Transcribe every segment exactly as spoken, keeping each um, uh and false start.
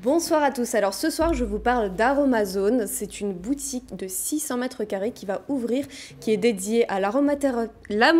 Bonsoir à tous, alors ce soir je vous parle d'Aromazone, c'est une boutique de six cents mètres carrés qui va ouvrir, qui est dédiée à l'aromathérapie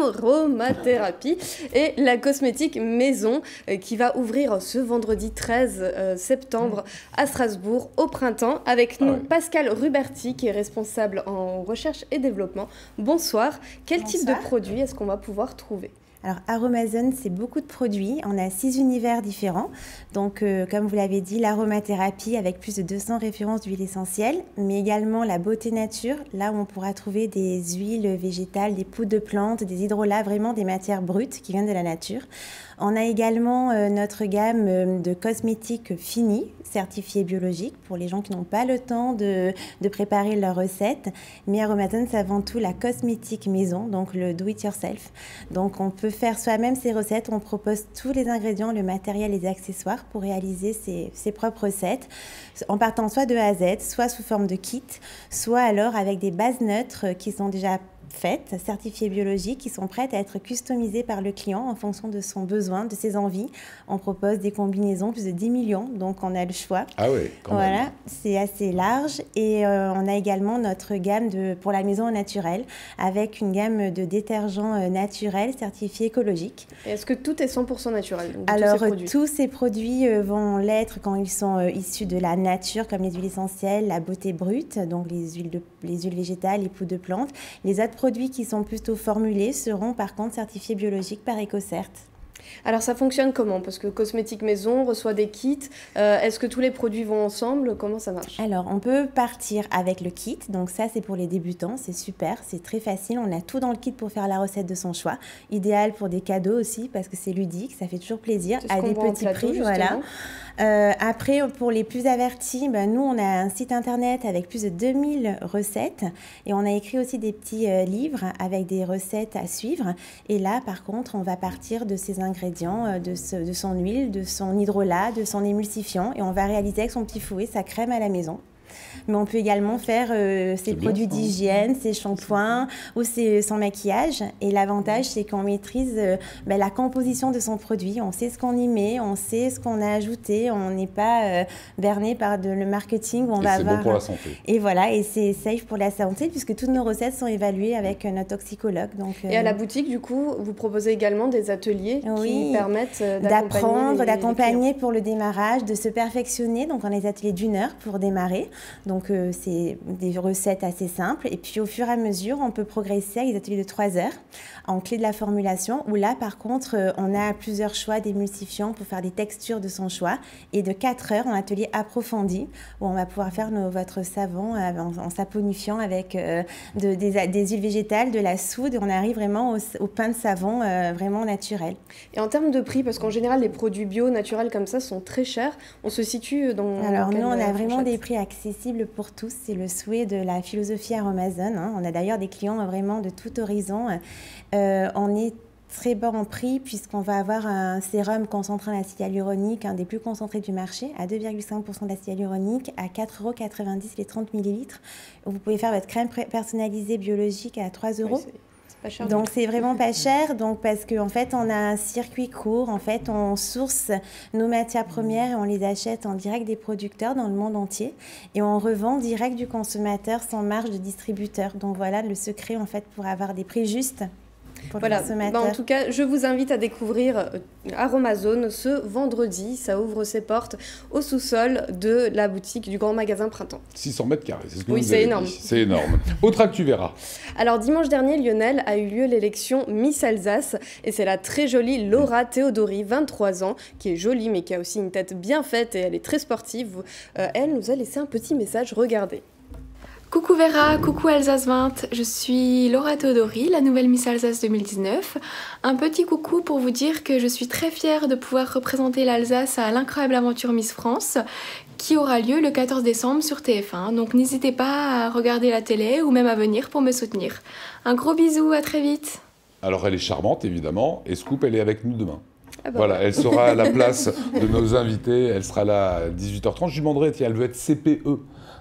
et la cosmétique maison, euh, qui va ouvrir ce vendredi treize septembre à Strasbourg au printemps, avec nous ah oui. Pascal Ruberti qui est responsable en recherche et développement. Bonsoir, quel Bonsoir. type de produits est-ce qu'on va pouvoir trouver ? Alors, Aromazone, c'est beaucoup de produits. On a six univers différents. Donc, euh, comme vous l'avez dit, l'aromathérapie avec plus de deux cents références d'huiles essentielles, mais également la beauté nature, là où on pourra trouver des huiles végétales, des poudres de plantes, des hydrolats, vraiment des matières brutes qui viennent de la nature. On a également euh, notre gamme euh, de cosmétiques finis, certifiés biologiques, pour les gens qui n'ont pas le temps de, de préparer leurs recettes. Mais Aromazone, c'est avant tout la cosmétique maison, donc le do-it-yourself. Donc, on peut faire soi-même ses recettes. On propose tous les ingrédients, le matériel et les accessoires pour réaliser ses, ses propres recettes, en partant soit de A à Z, soit sous forme de kit, soit alors avec des bases neutres qui sont déjà faites, certifiées biologiques, qui sont prêtes à être customisées par le client en fonction de son besoin, de ses envies. On propose des combinaisons, plus de dix millions, donc on a le choix. Ah oui, quand voilà, même. C'est assez large. Et euh, on a également notre gamme de, pour la maison naturelle, avec une gamme de détergents naturels certifiés écologiques. Et est-ce que tout est cent pour cent naturel? Alors, tous ces produits, tous ces produits euh, vont l'être quand ils sont euh, issus de la nature, comme les huiles essentielles, la beauté brute, donc les huiles, de, les huiles végétales, les poudres de plantes. Les autres produits qui sont plutôt formulés seront par contre certifiés biologiques par EcoCert. Alors ça fonctionne comment? Parce que cosmétique maison reçoit des kits. Euh, Est-ce que tous les produits vont ensemble? Comment ça marche? Alors on peut partir avec le kit. Donc ça c'est pour les débutants, c'est super, c'est très facile. On a tout dans le kit pour faire la recette de son choix. Idéal pour des cadeaux aussi parce que c'est ludique, ça fait toujours plaisir à des petits plateau, prix. Voilà. Euh, après pour les plus avertis, ben, nous on a un site internet avec plus de deux mille recettes et on a écrit aussi des petits euh, livres avec des recettes à suivre. Et là par contre on va partir de ces ingrédients, de, ce, de son huile, de son hydrolat, de son émulsifiant et on va réaliser avec son petit fouet sa crème à la maison. Mais on peut également faire euh, ses produits d'hygiène, ses shampoings ou ses, son maquillage. Et l'avantage, c'est qu'on maîtrise euh, ben, la composition de son produit. On sait ce qu'on y met, on sait ce qu'on a ajouté. On n'est pas euh, berné par de, le marketing où on et va c'est avoir... bon pour la santé. Et voilà, et c'est safe pour la santé puisque toutes nos recettes sont évaluées avec notre toxicologue. Donc, euh... Et à la boutique, du coup, vous proposez également des ateliers oui, qui permettent d'apprendre, d'accompagner pour le démarrage, de se perfectionner. Donc, on a des ateliers d'une heure pour démarrer. Donc, euh, c'est des recettes assez simples. Et puis, au fur et à mesure, on peut progresser avec des ateliers de trois heures en clé de la formulation, où là, par contre, euh, on a plusieurs choix d'émulsifiants pour faire des textures de son choix. Et de quatre heures en atelier approfondi, où on va pouvoir faire nos, votre savon euh, en, en saponifiant avec euh, de, des, des huiles végétales, de la soude. Et on arrive vraiment au, au pain de savon euh, vraiment naturel. Et en termes de prix, parce qu'en général, les produits bio, naturels comme ça sont très chers, on se situe dans... Alors, dans nous, on a vraiment fourchette? des prix accessibles pour tous, c'est le souhait de la philosophie Aromazone. Hein. On a d'ailleurs des clients vraiment de tout horizon. Euh, on est très bas en prix puisqu'on va avoir un sérum concentré en acide hyaluronique, un des plus concentrés du marché, à deux virgule cinq pour cent d'acide hyaluronique, à quatre euros quatre-vingt-dix les trente millilitres. Vous pouvez faire votre crème personnalisée biologique à trois euros. Oui, pas cher, donc c'est vraiment pas cher, donc parce qu'en fait on a un circuit court, en fait on source nos matières premières et on les achète en direct des producteurs dans le monde entier et on revend direct du consommateur sans marge de distributeur. Donc voilà le secret en fait pour avoir des prix justes. Voilà, bah en tout cas, je vous invite à découvrir Aromazone ce vendredi. Ça ouvre ses portes au sous-sol de la boutique du grand magasin Printemps. six cents mètres carrés, c'est ce que oui, vous c'est avez énorme. dit. C'est énorme. Autre actu, Vera. Alors, dimanche dernier, Lionel, a eu lieu l'élection Miss Alsace. Et c'est la très jolie Laura Théodori, vingt-trois ans, qui est jolie, mais qui a aussi une tête bien faite et elle est très sportive. Euh, elle nous a laissé un petit message. Regardez. Coucou Vera, coucou Alsace vingt, je suis Laura Théodori, la nouvelle Miss Alsace deux mille dix-neuf. Un petit coucou pour vous dire que je suis très fière de pouvoir représenter l'Alsace à l'incroyable aventure Miss France qui aura lieu le quatorze décembre sur T F un. Donc n'hésitez pas à regarder la télé ou même à venir pour me soutenir. Un gros bisou, à très vite. Alors elle est charmante évidemment et Scoop elle est avec nous demain. Ah bah voilà, ouais. elle sera à la place de nos invités, elle sera là à dix-huit heures trente. Je lui demanderai, tiens, elle veut être C P E.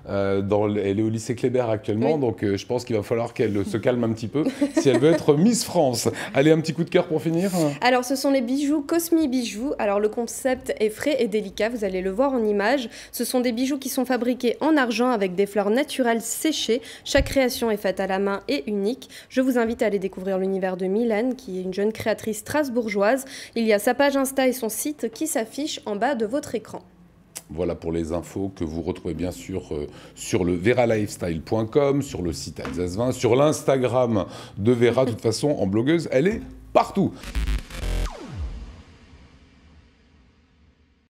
Euh, dans le, elle est au lycée Kléber actuellement, oui. donc euh, je pense qu'il va falloir qu'elle se calme un petit peu si elle veut être Miss France. Allez, un petit coup de cœur pour finir. Alors, ce sont les bijoux Cosmi Bijoux. Alors, le concept est frais et délicat, vous allez le voir en image. Ce sont des bijoux qui sont fabriqués en argent avec des fleurs naturelles séchées. Chaque création est faite à la main et unique. Je vous invite à aller découvrir l'univers de Mylène, qui est une jeune créatrice strasbourgeoise. Il y a sa page Insta et son site qui s'affichent en bas de votre écran. Voilà pour les infos que vous retrouvez bien sûr euh, sur le vera lifestyle point com, sur le site Alsace vingt, sur l'Instagram de Vera. De toute façon, en blogueuse, elle est partout.